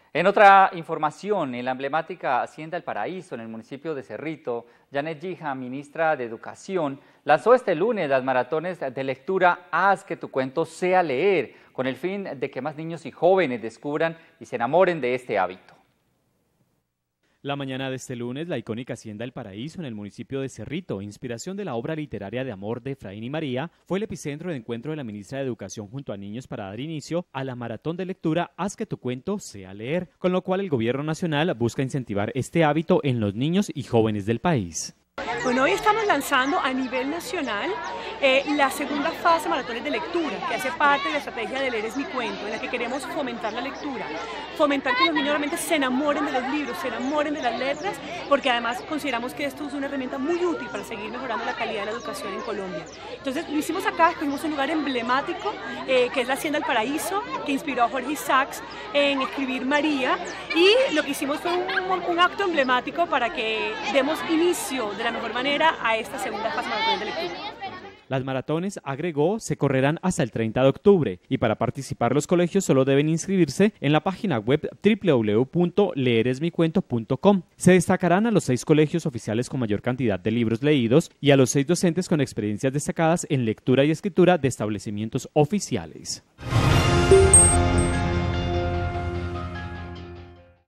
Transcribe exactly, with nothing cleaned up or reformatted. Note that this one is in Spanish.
En otra información, en la emblemática Hacienda El Paraíso, en el municipio de Cerrito, Janet Gija, ministra de Educación, lanzó este lunes las maratones de lectura Haz que tu cuento sea leer, con el fin de que más niños y jóvenes descubran y se enamoren de este hábito. La mañana de este lunes, la icónica Hacienda El Paraíso en el municipio de Cerrito, inspiración de la obra literaria de amor de Efraín y María, fue el epicentro de encuentro de la ministra de Educación junto a niños para dar inicio a la maratón de lectura Haz que tu cuento sea leer, con lo cual el gobierno nacional busca incentivar este hábito en los niños y jóvenes del país. Bueno, hoy estamos lanzando a nivel nacional eh, la segunda fase de maratones de lectura, que hace parte de la estrategia de Leer es mi cuento, en la que queremos fomentar la lectura, fomentar que los niños realmente se enamoren de los libros, se enamoren de las letras, porque además consideramos que esto es una herramienta muy útil para seguir mejorando la calidad de la educación en Colombia. Entonces lo hicimos acá, escogimos un lugar emblemático, eh, que es la Hacienda El Paraíso, que inspiró a Jorge Isaacs en escribir María, y lo que hicimos fue un, un acto emblemático para que demos inicio de la mejor manera a esta segunda fase de maratones de lectura. Las maratones, agregó, se correrán hasta el treinta de octubre y para participar los colegios solo deben inscribirse en la página web doble u doble u doble u punto leer es mi cuento punto com. Se destacarán a los seis colegios oficiales con mayor cantidad de libros leídos y a los seis docentes con experiencias destacadas en lectura y escritura de establecimientos oficiales.